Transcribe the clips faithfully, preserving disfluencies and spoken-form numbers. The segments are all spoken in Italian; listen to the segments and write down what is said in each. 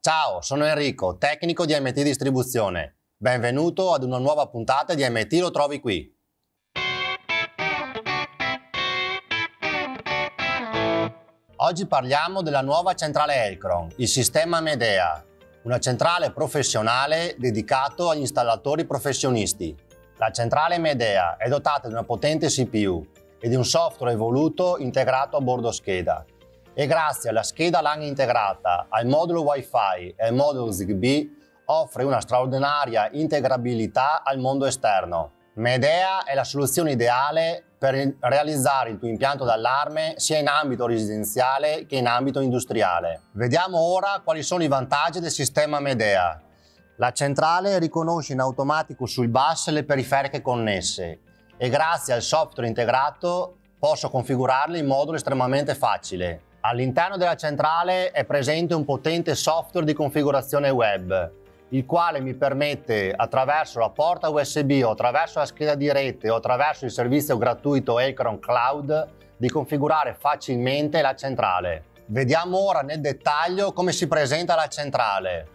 Ciao, sono Enrico, tecnico di M T Distribuzione. Benvenuto ad una nuova puntata di M T Lo Trovi Qui. Oggi parliamo della nuova centrale Elcron, il sistema Medea, una centrale professionale dedicato agli installatori professionisti. La centrale Medea è dotata di una potente C P U e di un software evoluto integrato a bordo scheda. E grazie alla scheda LAN integrata, al modulo Wi-Fi e al modulo Zigbee offre una straordinaria integrabilità al mondo esterno. Medea è la soluzione ideale per realizzare il tuo impianto d'allarme sia in ambito residenziale che in ambito industriale. Vediamo ora quali sono i vantaggi del sistema Medea. La centrale riconosce in automatico sul bus le periferiche connesse e grazie al software integrato posso configurarle in modo estremamente facile. All'interno della centrale è presente un potente software di configurazione web, il quale mi permette, attraverso la porta U S B o attraverso la scheda di rete o attraverso il servizio gratuito Elcron Cloud, di configurare facilmente la centrale. Vediamo ora nel dettaglio come si presenta la centrale.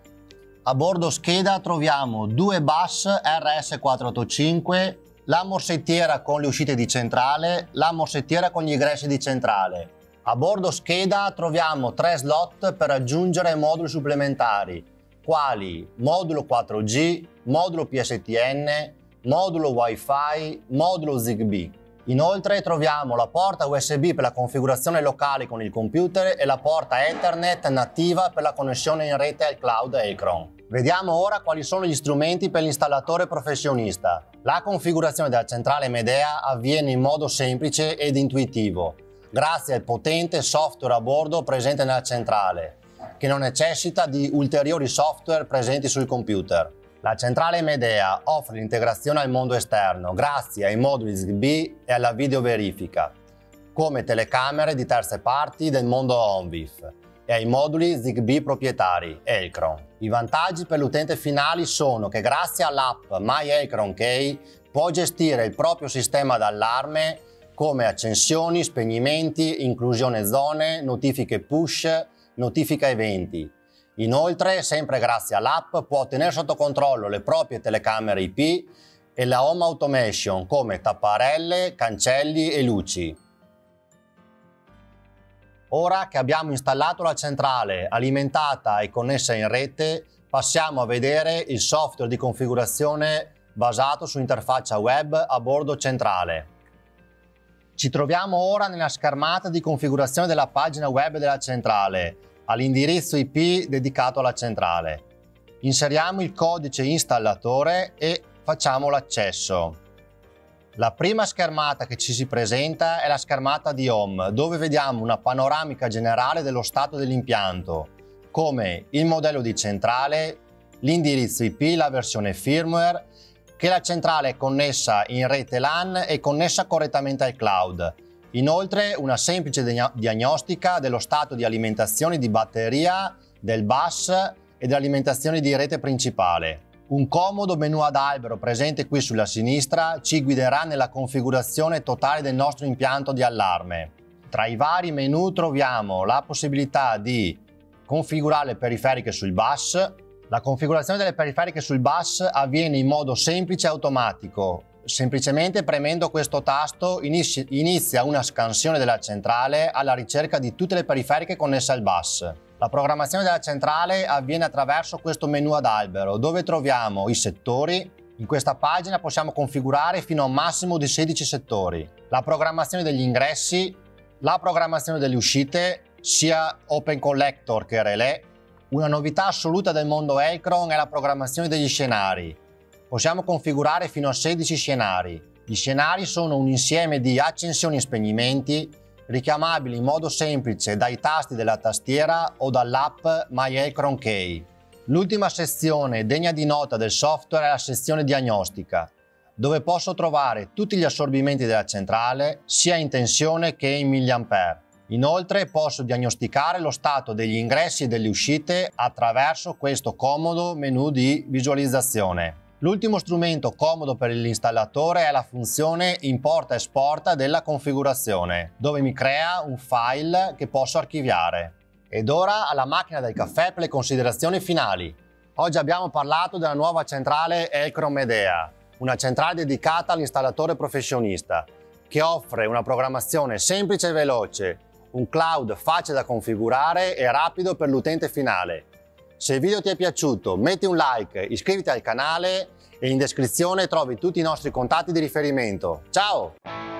A bordo scheda troviamo due bus R S quattrocentottantacinque, la morsettiera con le uscite di centrale, la morsettiera con gli ingressi di centrale. A bordo scheda troviamo tre slot per aggiungere moduli supplementari, quali modulo quattro G, modulo P S T N, modulo Wi-Fi, modulo Zigbee. Inoltre troviamo la porta U S B per la configurazione locale con il computer e la porta Ethernet nativa per la connessione in rete al cloud Elcron. Vediamo ora quali sono gli strumenti per l'installatore professionista. La configurazione della centrale Medea avviene in modo semplice ed intuitivo, grazie al potente software a bordo presente nella centrale, che non necessita di ulteriori software presenti sul computer. La centrale Medea offre l'integrazione al mondo esterno grazie ai moduli Zigbee e alla videoverifica, come telecamere di terze parti del mondo OnVIF, e ai moduli Zigbee proprietari Elcron. I vantaggi per l'utente finale sono che grazie all'app My Elcron Key può gestire il proprio sistema d'allarme come accensioni, spegnimenti, inclusione zone, notifiche push, notifica eventi. Inoltre, sempre grazie all'app, può tenere sotto controllo le proprie telecamere I P e la home automation come tapparelle, cancelli e luci. Ora che abbiamo installato la centrale alimentata e connessa in rete, passiamo a vedere il software di configurazione basato su interfaccia web a bordo centrale. Ci troviamo ora nella schermata di configurazione della pagina web della centrale, all'indirizzo I P dedicato alla centrale. Inseriamo il codice installatore e facciamo l'accesso. La prima schermata che ci si presenta è la schermata di Home, dove vediamo una panoramica generale dello stato dell'impianto, come il modello di centrale, l'indirizzo I P, la versione firmware, che la centrale è connessa in rete LAN e connessa correttamente al cloud. Inoltre una semplice diagnostica dello stato di alimentazione di batteria, del bus e dell'alimentazione di rete principale. Un comodo menu ad albero presente qui sulla sinistra ci guiderà nella configurazione totale del nostro impianto di allarme. Tra i vari menu troviamo la possibilità di configurare le periferiche sul bus. La configurazione delle periferiche sul bus avviene in modo semplice e automatico. Semplicemente premendo questo tasto inizia una scansione della centrale alla ricerca di tutte le periferiche connesse al bus. La programmazione della centrale avviene attraverso questo menu ad albero, dove troviamo i settori. In questa pagina possiamo configurare fino a un massimo di sedici settori. La programmazione degli ingressi, la programmazione delle uscite, sia Open Collector che Relay. Una novità assoluta del mondo Elcron è la programmazione degli scenari. Possiamo configurare fino a sedici scenari. Gli scenari sono un insieme di accensioni e spegnimenti richiamabili in modo semplice dai tasti della tastiera o dall'app My Elcron Key. L'ultima sezione degna di nota del software è la sezione diagnostica, dove posso trovare tutti gli assorbimenti della centrale, sia in tensione che in milliampere. Inoltre posso diagnosticare lo stato degli ingressi e delle uscite attraverso questo comodo menu di visualizzazione. L'ultimo strumento comodo per l'installatore è la funzione importa e esporta della configurazione, dove mi crea un file che posso archiviare. Ed ora alla macchina del caffè per le considerazioni finali. Oggi abbiamo parlato della nuova centrale Elcron Medea, una centrale dedicata all'installatore professionista, che offre una programmazione semplice e veloce, un cloud facile da configurare e rapido per l'utente finale. Se il video ti è piaciuto, metti un like, iscriviti al canale e in descrizione trovi tutti i nostri contatti di riferimento. Ciao!